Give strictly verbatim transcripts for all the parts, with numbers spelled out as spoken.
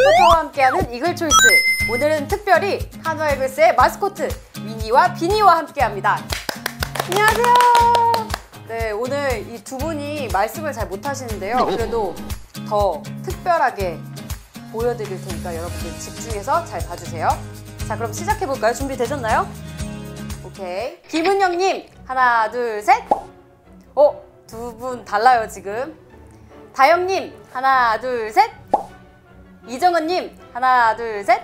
골프터와 함께하는 이글초이스. 오늘은 특별히 한화이글스의 마스코트 위니와 비니와 함께합니다. 안녕하세요. 네, 오늘 이 두 분이 말씀을 잘 못하시는데요. 그래도 더 특별하게 보여드릴 테니까 여러분들 집중해서 잘 봐주세요. 자, 그럼 시작해볼까요? 준비되셨나요? 오케이. 김은영님, 하나, 둘, 셋. 어, 두 분 달라요, 지금. 다영님, 하나, 둘, 셋. 이정은님, 하나, 둘, 셋.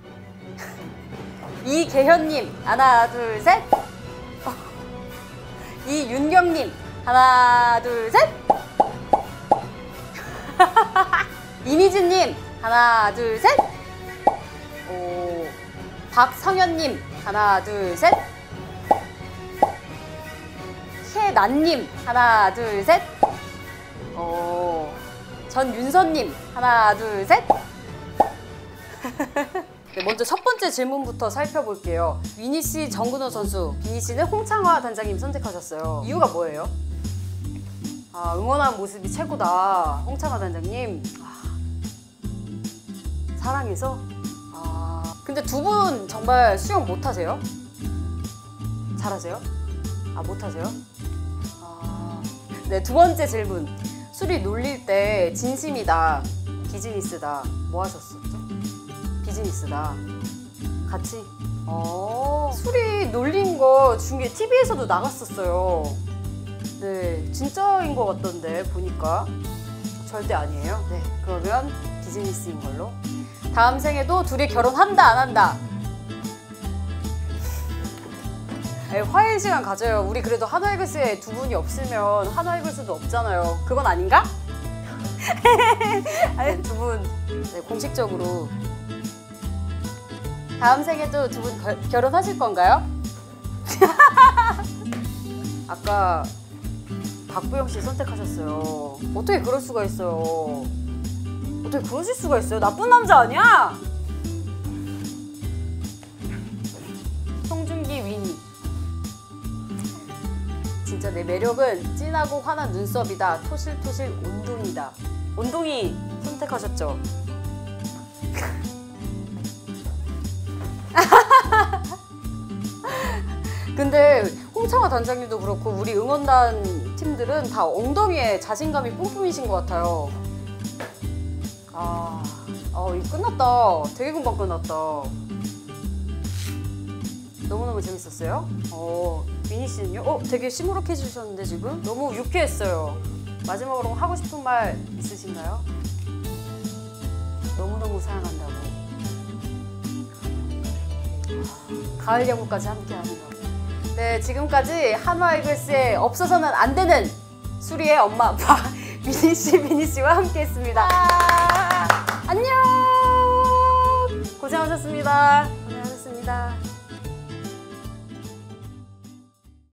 이계현님, 하나, 둘, 셋. 이윤경님, 하나, 둘, 셋. 이미진님, 하나, 둘, 셋. 오, 박성현님, 하나, 둘, 셋. 해난님, 하나, 둘, 셋. 오, 전윤서님, 하나, 둘, 셋. 네, 먼저 첫 번째 질문부터 살펴볼게요. 위니 씨, 정근호 선수, 비니 씨는 홍창화 단장님 선택하셨어요. 이유가 뭐예요? 아, 응원하는 모습이 최고다. 홍창화 단장님. 아, 사랑해서? 아, 근데 두 분 정말 수영 못하세요? 잘하세요? 아, 못하세요? 아, 네, 두 번째 질문. 술이 놀릴 때 진심이다, 비즈니스다, 뭐 하셨었죠? 비즈니스다. 같이? 어, 술이 놀린 거 중에 티비에서도 나갔었어요. 네, 진짜인 것 같던데 보니까. 절대 아니에요. 네, 그러면 비즈니스인 걸로. 다음 생에도 둘이 결혼한다, 안 한다? 네, 화해의 시간 가져요. 우리 그래도 한화이글스에 두 분이 없으면 한화이글스도 없잖아요. 그건 아닌가? 아니, 두 분 네, 공식적으로 다음 생에도 두 분 결혼하실 건가요? 아까 박부영 씨 선택하셨어요. 어떻게 그럴 수가 있어요? 어떻게 그러실 수가 있어요? 나쁜 남자 아니야? 송중기, 위니. 진짜 내 매력은 진하고 환한 눈썹이다. 토실토실 온동이다. 온동이 선택하셨죠? 근데 홍창화 단장님도 그렇고 우리 응원단 팀들은 다 엉덩이에 자신감이 뿜뿜이신 것 같아요. 아, 어, 이거 끝났다. 되게 금방 끝났다. 너무너무 재밌었어요. 어, 미니 씨는요? 어, 되게 시무룩해지셨는데 지금? 너무 유쾌했어요. 마지막으로 하고 싶은 말 있으신가요? 너무너무 사랑한다고. 가을 야구까지 함께하는 거. 네, 지금까지 한화이글스에 없어서는 안 되는 수리의 엄마 아빠 미니 씨, 비니 씨와 함께했습니다. 안녕. 고생하셨습니다. 고생하셨습니다.